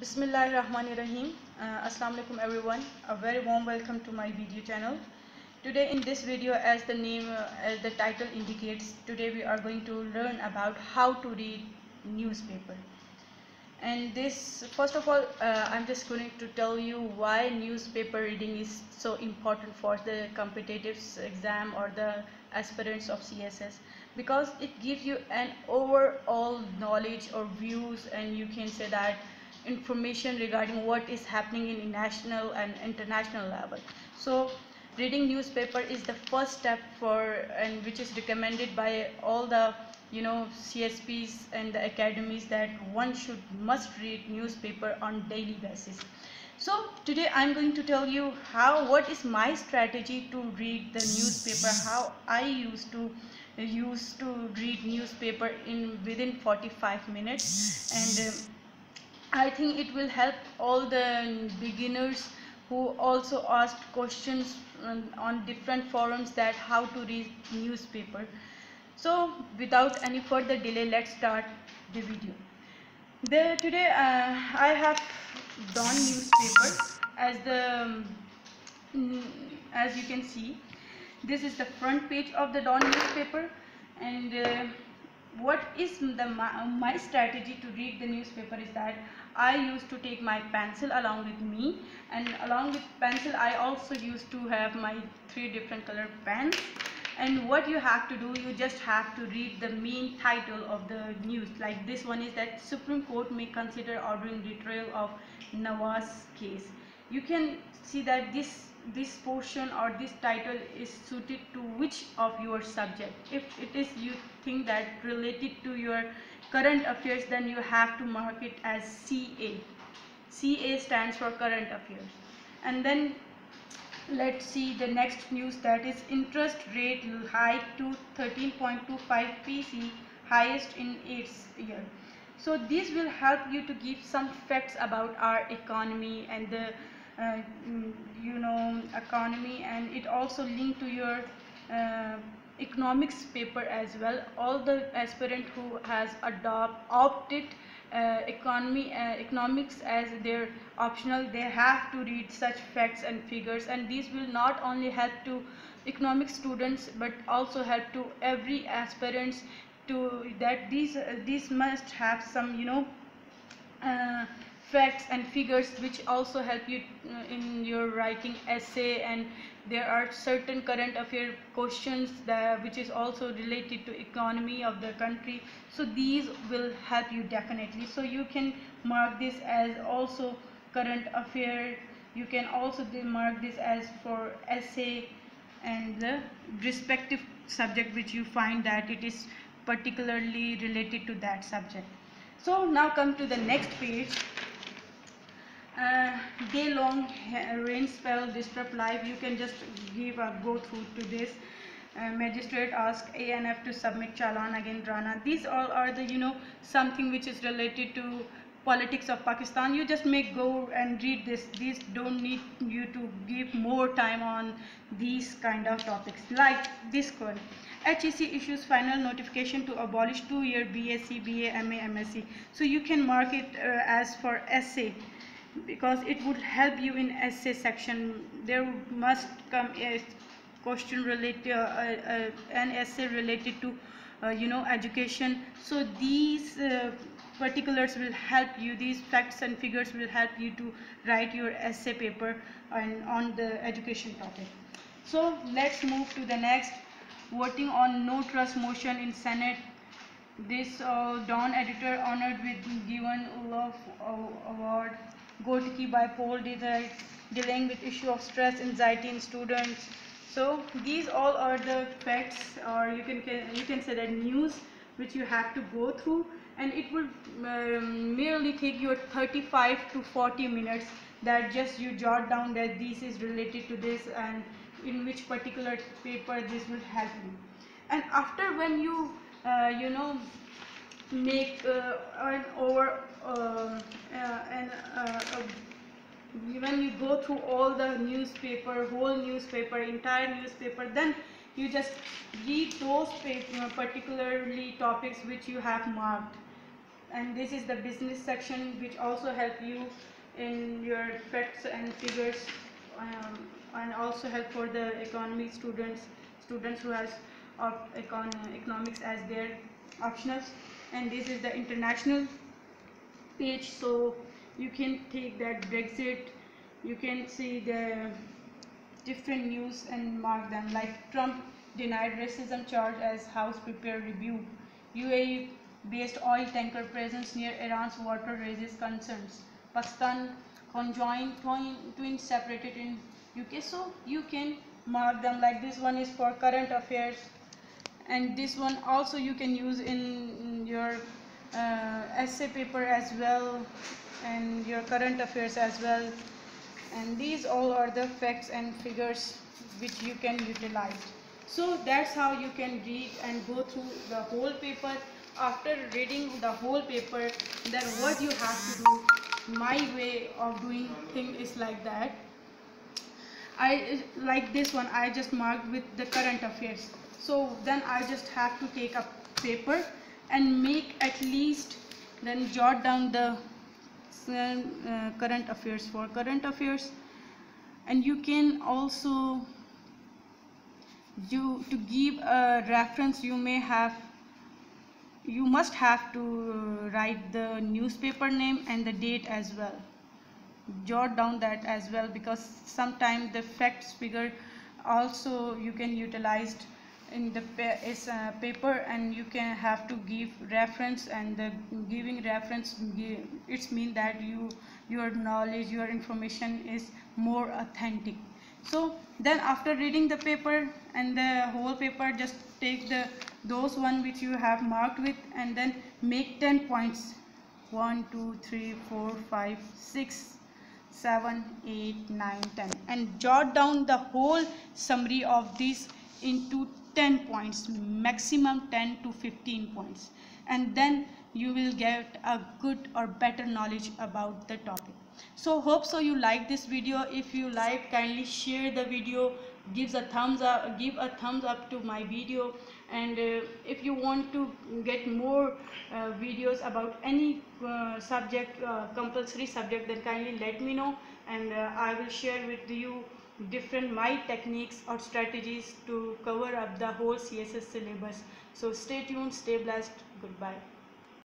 Bismillahirrahmanirrahim. Assalamu alaikum everyone. A very warm welcome to my video channel. Today in this video, as the title indicates, today we are going to learn about how to read newspaper. And this, first of all, I'm just going to tell you why newspaper reading is so important for the competitive exam or the aspirants of CSS, because it gives you an overall knowledge or views, and you can say that information regarding what is happening in national and international level. So reading newspaper is the first step and which is recommended by all the CSPs and the academies, that one must read newspaper on daily basis. So today I'm going to tell you what is my strategy to read the newspaper, how I used to read newspaper within 45 minutes. And I think it will help all the beginners who also asked questions on different forums that how to read newspaper. So without any further delay, let's start the video. Today I have Dawn newspaper as you can see. This is the front page of the Dawn newspaper, and what is my strategy to read the newspaper is that I used to take my pencil along with me, and along with pencil I also used to have my 3 different color pens. And what you have to do, you just have to read the main title of the news. Like this one is that Supreme Court may consider ordering retrial of Nawaz case. You can see that this portion or this title is suited to which of your subject. If it is, you think that related to your current affairs, then you have to mark it as CA. CA stands for current affairs. And then let's see the next news, that is interest rate hike to 13.25 PC, highest in 8 years. So this will help you to give some facts about our economy and the economy, and it also linked to your economics paper as well. All the aspirant who has opted economics as their optional, they have to read such facts and figures, and these will not only help to economics students but also help to every aspirants to that these must have some facts and figures which also help you in your writing essay. And there are certain current affair questions which is also related to economy of the country, so these will help you definitely. So you can mark this as also current affair, you can also mark this as for essay and the respective subject which you find that it is particularly related to that subject. So now come to the next page. Day-long rain spell disrupt life. You can just go through to this. Magistrate ask ANF to submit challan against Rana. These all are the something which is related to politics of Pakistan. You just may go and read this. These don't need you to give more time on these kind of topics. Like this one, HEC issues final notification to abolish 2-year BSc, BA, MA, MSc. So you can mark it as for essay, because it would help you in essay section. There must come a question related an essay related to education. So these particulars will help you, these facts and figures will help you to write your essay paper on the education topic. So let's move to the next. Voting on no trust motion in Senate. This Dawn editor honored with given Olaf award. Gold by poll dealing with issue of stress, anxiety in students. So these all are the facts, or you can say that news which you have to go through, and it will merely take you 35 to 40 minutes. That just you jot down that this is related to this and in which particular paper this will help you. And after when you make when you go through all the newspaper, whole newspaper, entire newspaper, then you just read those particularly topics which you have marked. and this is the business section, which also help you in your facts and figures, and also help for the economy students who has economics as their optionals. And this is the international page, so you can take that Brexit, you can see the different news and mark them, like Trump denied racism charge as House prepare review, UAE based oil tanker presence near Iran's water raises concerns, Pakistan conjoined twins separated in UK. So you can mark them, like this one is for current affairs, and this one also you can use in your essay paper as well, and your current affairs as well. And these all are the facts and figures which you can utilize. So that's how you can read and go through the whole paper. After reading the whole paper, then what you have to do, my way of doing thing is like that. I like this one, I just marked with the current affairs. So then I just have to take a paper and make at least, then jot down the current affairs for current affairs. And you can also to give a reference, you must have to write the newspaper name and the date as well. Jot down that as well, because sometimes the facts figure also you can utilize in the paper, and you can have to give reference, and the giving reference, it's mean that your knowledge, your information is more authentic. So then after reading the paper and the whole paper, just take those one which you have marked with, and then make 10 points, 1 2 3 4 5 6 7 8 9 10, and jot down the whole summary of this into 10 points, maximum 10 to 15 points, and then you will get a good or better knowledge about the topic. So hope so you like this video. If you like, kindly share the video, give a thumbs up to my video. And if you want to get more videos about any subject, compulsory subject, then kindly let me know, and I will share with you different my techniques or strategies to cover up the whole CSS syllabus. So stay tuned, stay blessed, goodbye.